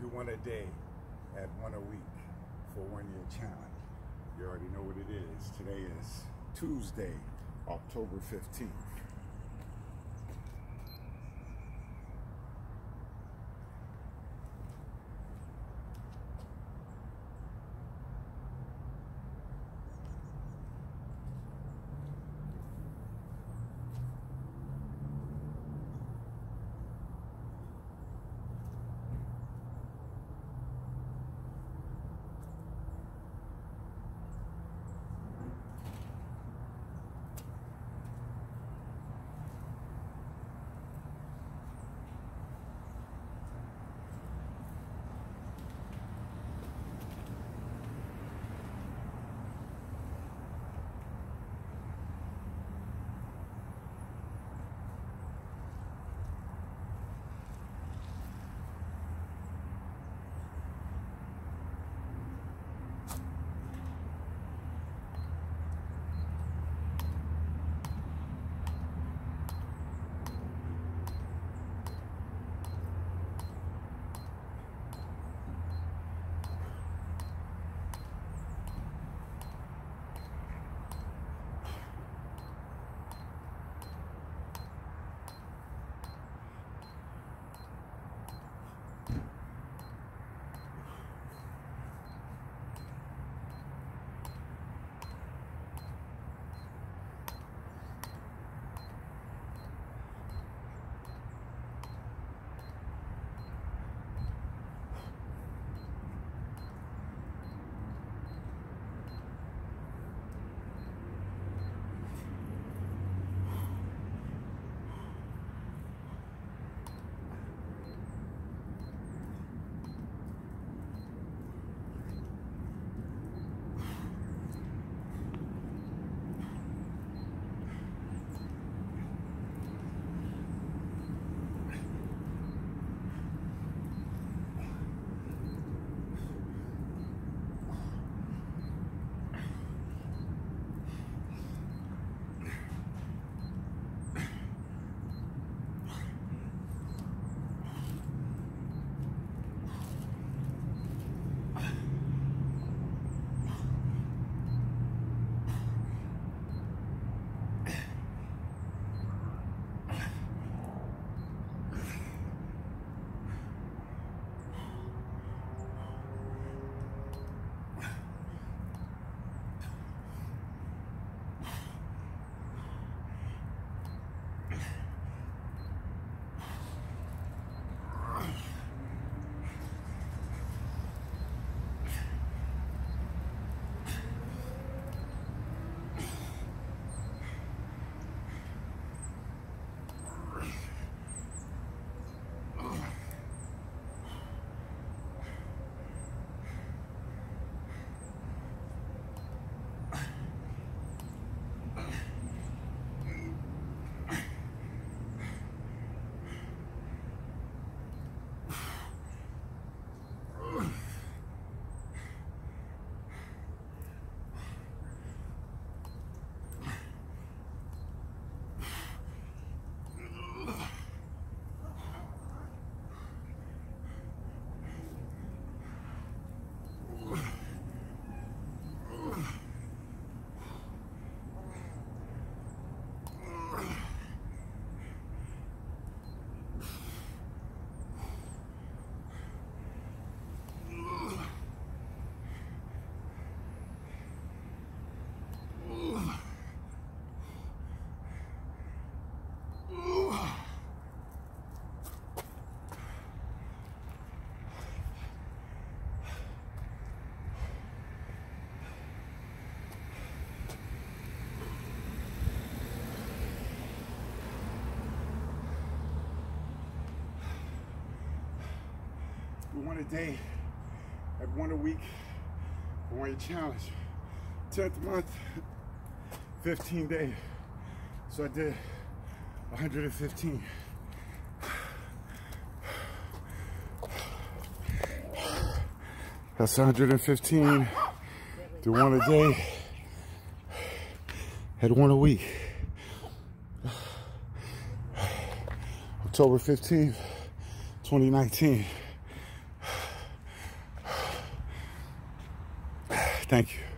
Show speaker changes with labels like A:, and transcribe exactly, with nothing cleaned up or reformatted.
A: one a day at one a week for one year challenge. You already know what it is. Today is Tuesday, October fifteenth. One a day at one a week for one year challenge. tenth month, fifteen days. So I did one hundred fifteen. That's one hundred fifteen. Do one a day, had one a week. October fifteenth, twenty nineteen. Thank you.